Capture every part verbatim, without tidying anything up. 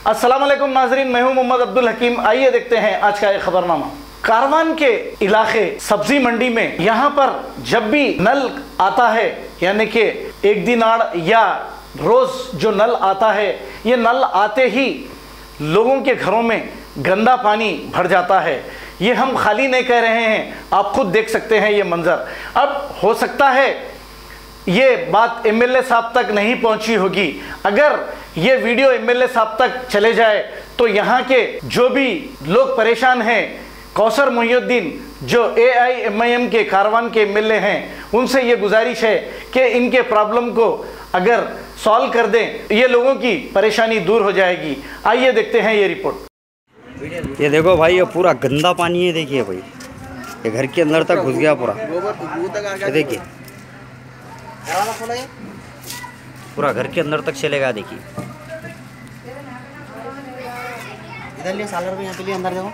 अस्सलाम वालेकुम नाजरीन, मैं हूं मोहम्मद अब्दुल हकीम। आइए देखते हैं आज का एक खबरनामा। कारवान के इलाके सब्जी मंडी में यहाँ पर जब भी नल आता है, यानी कि एक दिन आड़ या रोज जो नल आता है, ये नल आते ही लोगों के घरों में गंदा पानी भर जाता है। ये हम खाली नहीं कह रहे हैं, आप खुद देख सकते हैं ये मंजर। अब हो सकता है ये बात एमएलए साहब तक नहीं पहुंची होगी। अगर ये वीडियो एमएलए साहब तक चले जाए तो यहाँ के जो भी लोग परेशान हैं, कौसर मोहिउद्दीन जो एआईएमआईएम के कारवान के एमएलए हैं, उनसे ये गुजारिश है कि इनके प्रॉब्लम को अगर सॉल्व कर दें, ये लोगों की परेशानी दूर हो जाएगी। आइए देखते हैं ये रिपोर्ट। ये देखो भाई, ये पूरा गंदा पानी है। देखिए भाई, ये घर के अंदर तक घुस गया पूरा। ये देखिए, पूरा घर के अंदर तक चलेगा। देखिए इधर लिए सालर में, यहाँ पे लिए अंदर देखो।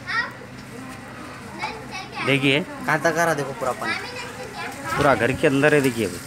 देखिए कहाँ तक आ रहा, देखो पूरा पानी पूरा घर के अंदर है। देखिए भाई,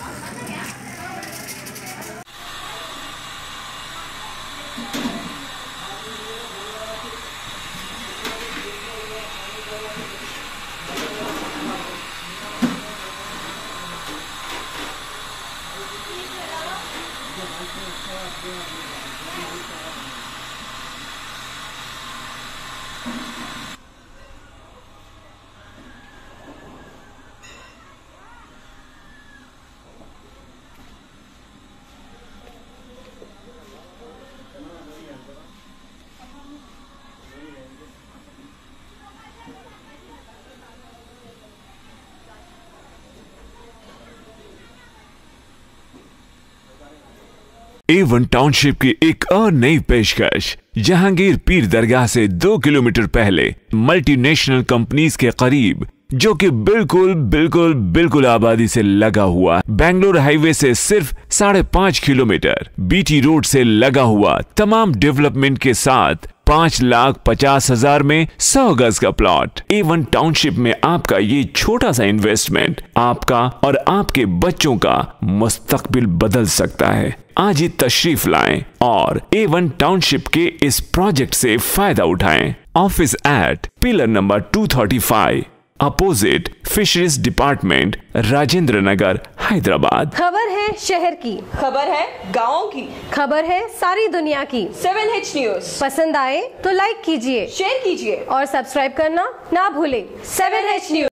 ए वन टाउनशिप की एक और नई पेशकश। जहांगीर पीर दरगाह से दो किलोमीटर पहले मल्टीनेशनल कंपनीज के करीब, जो कि बिल्कुल बिल्कुल बिल्कुल आबादी से लगा हुआ, बेंगलोर हाईवे से सिर्फ साढ़े पांच किलोमीटर, बीटी रोड से लगा हुआ, तमाम डेवलपमेंट के साथ पांच लाख पचास हजार में सौ गज का प्लॉट। ए वन टाउनशिप में आपका ये छोटा सा इन्वेस्टमेंट आपका और आपके बच्चों का मुस्तकबिल बदल सकता है। आज ही तशरीफ लाएं और ए वन टाउनशिप के इस प्रोजेक्ट से फायदा उठाएं। Office at pillar number two thirty five, opposite fisheries department, Rajendra Nagar, Hyderabad. खबर है शहर की, खबर है गाँव की, खबर है सारी दुनिया की। सेवन एच न्यूज पसंद आए तो लाइक कीजिए, शेयर कीजिए और सब्सक्राइब करना ना भूले। Seven H news.